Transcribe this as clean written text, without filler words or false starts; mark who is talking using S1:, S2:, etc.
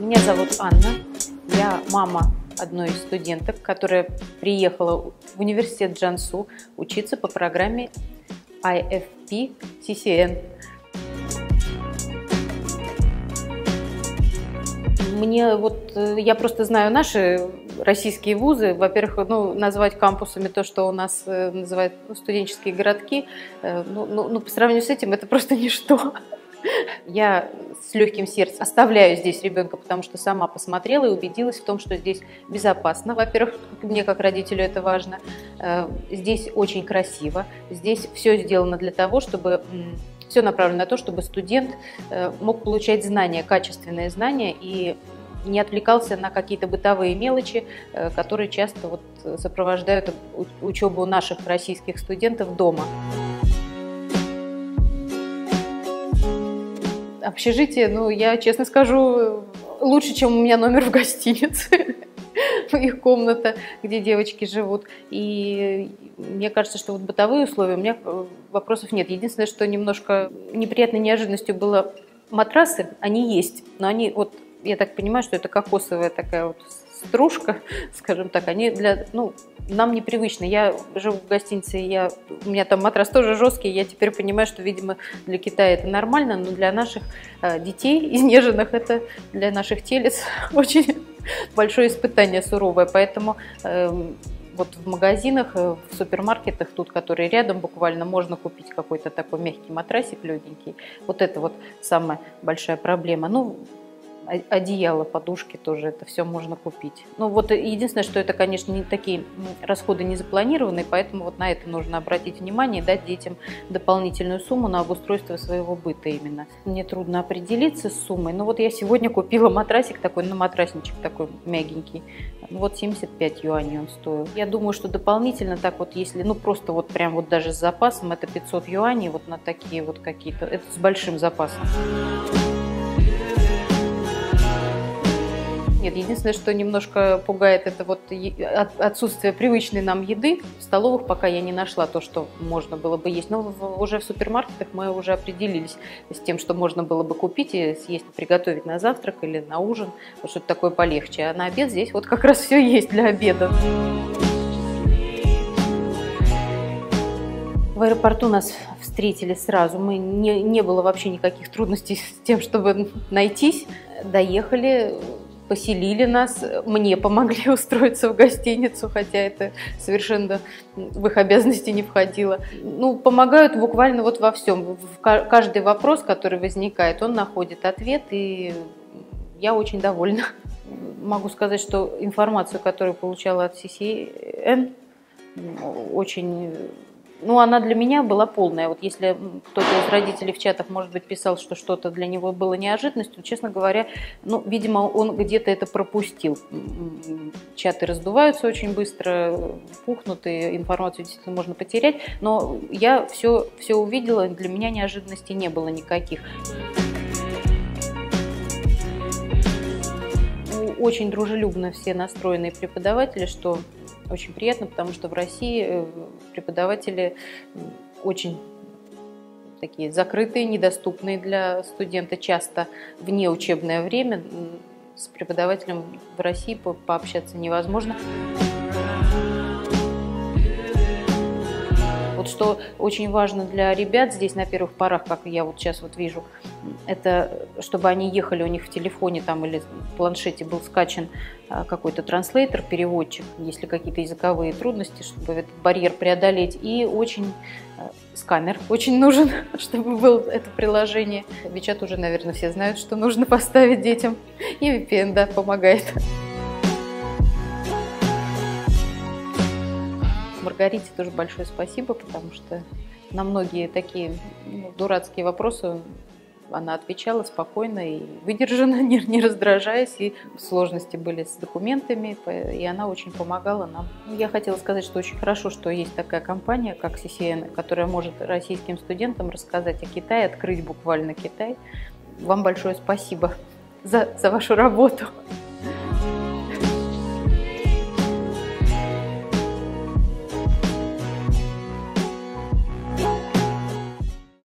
S1: Меня зовут Анна, я мама одной из студенток, которая приехала в университет Джансу учиться по программе IFP CCN. Я просто знаю наши российские вузы. Во-первых, назвать кампусами то, что у нас называют студенческие городки, по сравнению с этим это просто ничто. Я с легким сердцем оставляю здесь ребенка, потому что сама посмотрела и убедилась в том, что здесь безопасно. Во-первых, мне как родителю это важно. Здесь очень красиво. Здесь все сделано для того, чтобы... Все направлено на то, чтобы студент мог получать знания, качественные знания, и не отвлекался на какие-то бытовые мелочи, которые часто сопровождают учебу наших российских студентов дома. Общежитие, я честно скажу, лучше, чем у меня номер в гостинице, их комната, где девочки живут. И мне кажется, что бытовые условия, у меня вопросов нет. Единственное, что немножко неприятной неожиданностью было, матрасы, они есть, но они, я так понимаю, что это кокосовая такая стружка, скажем так, они нам непривычны. Я живу в гостинице, у меня там матрас тоже жесткий, я теперь понимаю, что, видимо, для Китая это нормально, но для наших детей изнеженных, это для наших телец очень большое испытание, суровое. Поэтому в магазинах, в супермаркетах, которые рядом буквально, можно купить какой-то такой мягкий матрасик, легенький. Это самая большая проблема. Одеяло, подушки тоже, это все можно купить. Единственное, что это, конечно, такие расходы не запланированные, поэтому на это нужно обратить внимание и дать детям дополнительную сумму на обустройство своего быта именно. Мне трудно определиться с суммой, я сегодня купила матрасик такой, матрасничек такой мягенький, 75 юаней он стоил. Я думаю, что дополнительно если, просто прям даже с запасом, это 500 юаней на такие какие-то, это с большим запасом. Нет, единственное, что немножко пугает, это отсутствие привычной нам еды. В столовых пока я не нашла то, что можно было бы есть. Но уже в супермаркетах мы уже определились с тем, что можно было бы купить и съесть, приготовить на завтрак или на ужин. Что-то такое полегче. А на обед здесь как раз все есть для обеда. В аэропорту нас встретили сразу. Не было вообще никаких трудностей с тем, чтобы найтись. Доехали. Поселили нас, мне помогли устроиться в гостиницу, хотя это совершенно в их обязанности не входило. Помогают буквально во всем. Каждый вопрос, который возникает, он находит ответ, и я очень довольна. Могу сказать, что информацию, которую получала от CCN, очень... она для меня была полная. Если кто-то из родителей в чатах, может быть, писал, что что-то для него было неожиданностью, честно говоря, видимо, он где-то это пропустил. Чаты раздуваются очень быстро, пухнут, и информацию действительно можно потерять. Но я все увидела, для меня неожиданностей не было никаких. Очень дружелюбно все настроенные преподаватели, что очень приятно, потому что в России преподаватели очень такие закрытые, недоступные для студента, часто в неучебное время. С преподавателем в России пообщаться невозможно. Что очень важно для ребят здесь на первых порах, как я сейчас вижу, это чтобы они ехали, у них в телефоне или в планшете был скачан какой-то транслейтер, переводчик, если какие-то языковые трудности, чтобы этот барьер преодолеть. И сканер очень нужен, чтобы было это приложение. WeChat уже, наверное, все знают, что нужно поставить детям. И VPN, помогает. Маргарите тоже большое спасибо, потому что на многие такие дурацкие вопросы она отвечала спокойно и выдержанно, не раздражаясь, и сложности были с документами, и она очень помогала нам. Я хотела сказать, что очень хорошо, что есть такая компания, как CCN, которая может российским студентам рассказать о Китае, открыть буквально Китай. Вам большое спасибо за вашу работу.